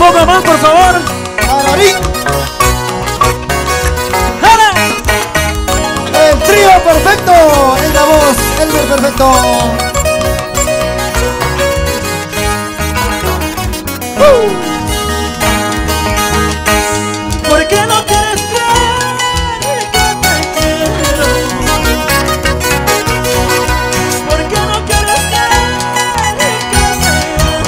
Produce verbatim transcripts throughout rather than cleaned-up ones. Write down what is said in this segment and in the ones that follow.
poco más, por favor. Pararín. El trío perfecto. En la voz, Elmer perfecto. Uh. ¿Por qué no quieres creer que te quiero? ¿Por qué no quieres creer que te amo?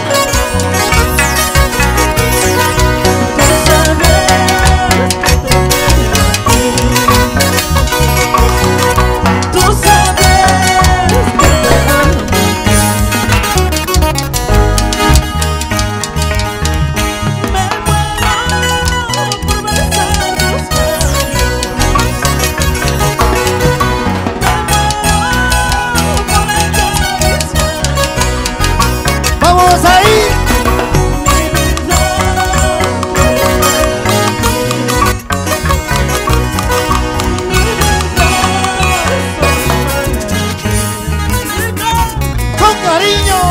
Tú sabes que te quiero a ti. Tú sabes que te amo. Me muero por besar tus labios. Me muero por acariciar. Vamos ahí. Mi vida Mi vida Con cariño.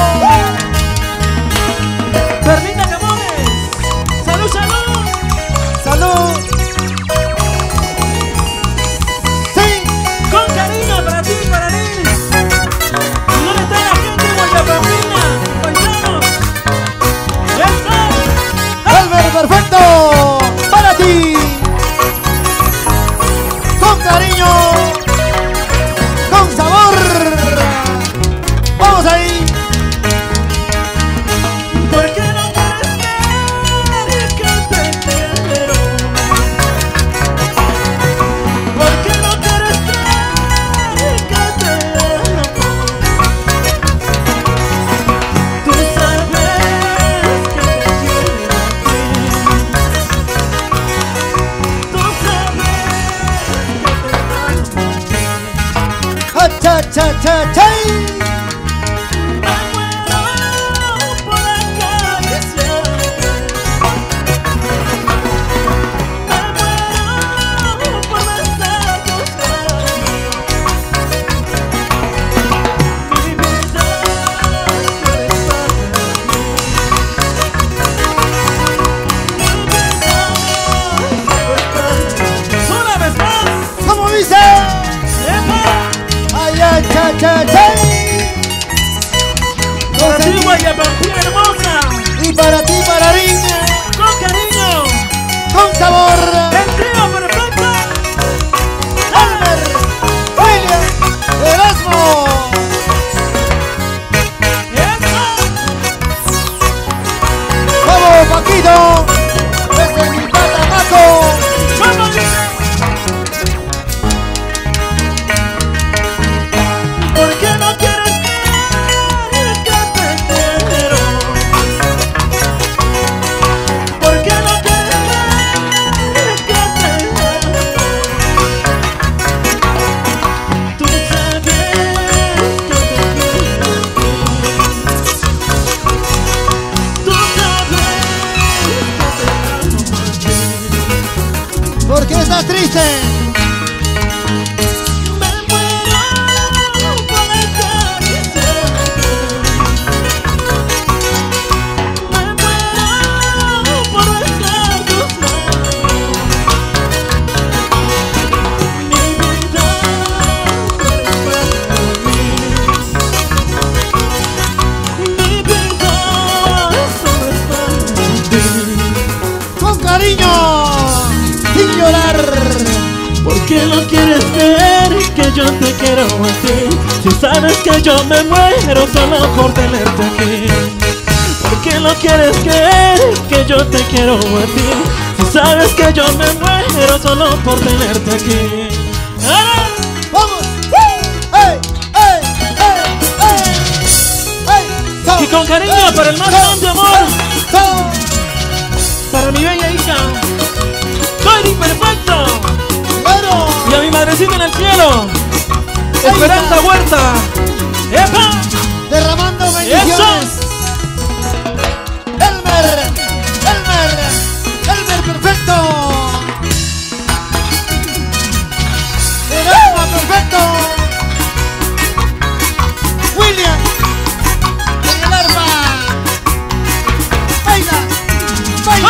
Perlita Camones. Salud, salud. Salud. Sí. Con cariño para ti, para mí. ¿Dónde está la gente de Guayapamina? Paisanos. ¡Eso! Elmer perfecto. Para ti. Con cariño. Con sabor. Vamos ahí. ¿Por qué no quieres creer que te quiero? ¿Por qué no quieres creer que te amo? Tú sabes que te quiero a ti. Tú sabes que te amo. Ha, cha, cha, cha, cha. Me muero por acariciarte. Me muero por besar tus labios. Mi vida tú eres para mí. Mi vida tú eres para mí. Una vez más. ¿Cómo dice? ¡Epa! Ay, ay, cha, cha, cha. Para ti, Guayapampina hermosa. Y para ti, Pararín. Con cariño. Con sabor. El trío perfecto. Elmer, William, Erasmo. Eso. Vamos, Paquito. Desde mi patamaco. Vamos. ¿Por qué no quieres creer que te quiero? ¿Por qué no quieres creer que te amo? Tú sabes que te quiero a ti. Tú sabes que te amo a ti. ¿Por qué estás triste? Me muero por acariciarte. Me muero por besar tus labios. Mi vida tú eres para mí. Mi vida solo es para ti. Con cariño. Sin llorar. ¿Por qué no quieres ver que yo te quiero a ti? Si sabes que yo me muero solo por tenerte aquí. ¿Por qué no quieres creer que yo te quiero a ti? Si sabes que yo me muero solo por tenerte aquí. ¡Ah! Vamos. ¡Ey! ¡Ey! ¡Ey! ¡Ey! ¡Ey! Y con cariño para el más grande amor, ¡So! para mi bella hija, Tony perfecto, ¡Bueno! y a mi madrecita en el cielo, Esperanza Huerta. ¡Epa! Derramando bendiciones. ¡Eso! Elmer. Elmer. Elmer perfecto. Erasmo perfecto. William. En el arma. Baila. Baila.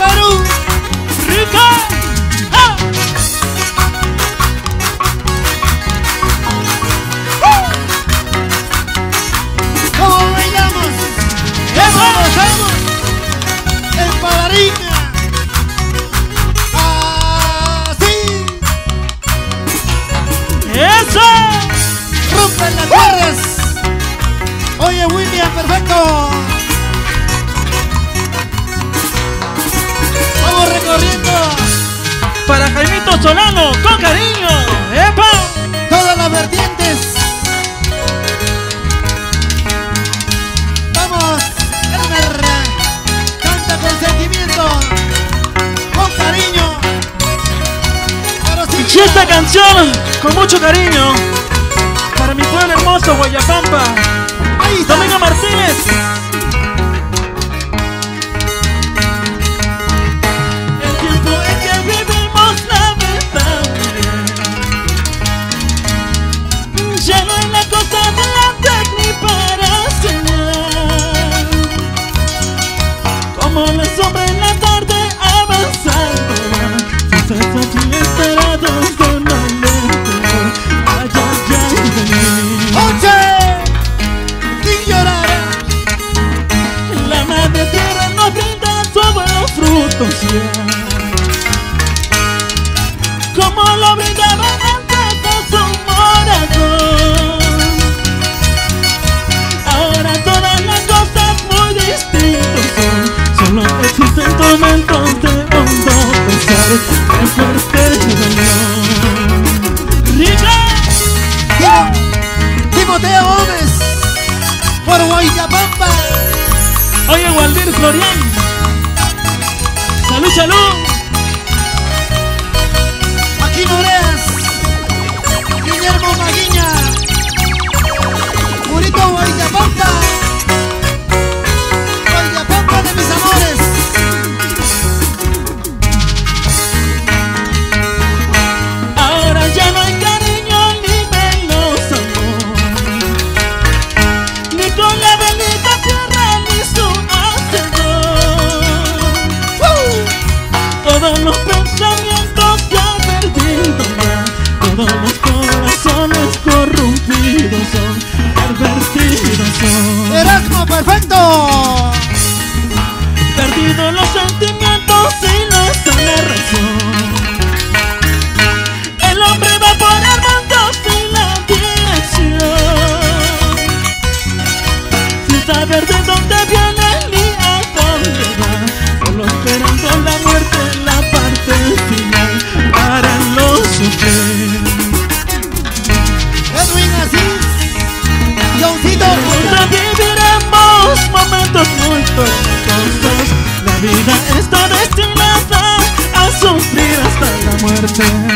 Perú. ¡Rica! ¡Ah! ¿Cómo bailamos? ¿Cómo gozamos? En Palarina. Así. ¡Eso! Rompen las tierras. Oye, William, perfecto. Vamos recorriendo Para Jaimito Solano, con cariño. ¡Epa! todas las vertientes. Vamos, Elmer. Canta con sentimiento, con cariño. Pero sí, Y esta canción, con mucho cariño, para mi pueblo hermoso, Guayapampa. ahí está. Domingo Martínez. El tiempo en que vivimos lamentable ya no es la cosa de la técnica para señalar, como la sombra en la tarde avanzando, sucesos inesperados de una lente. Ay, ay, ay de mí. Oche, sin llorar. La madre tierra nos brinda todos los frutos ya, como lo brindaba antes con su morador. Ahora todas las cosas muy distintas son, solo existen momentos de hondo pesar, de fuerte dolor. ¡Rica! Timo- Timoteo Gómez, por Guayapampa. Oye, Waldir Florian, salud, salud. Aquí Noreas, Guillermo Maguiña, Purito Guayapampa, Guayapampa de mis amores. Ahora ya no hay cariño ni menos amor, ni con la bendita tierra ni su hacedor. ¡Uh! Todos los pensamientos se han perdido ya, todos los corazones corrompidos son, pervertidos son. Erasmo, perfecto. Perdidos los sentimientos y no está la razón. El hombre va por el mundo sin la dirección, sin saber de dónde viene ni a dónde va, solo esperando la muerte en la parte final para no sufrir. Edwin Asís, Johncito. Ahora viviremos momentos muy tormentosos. La vida está destinada a sufrir hasta la muerte.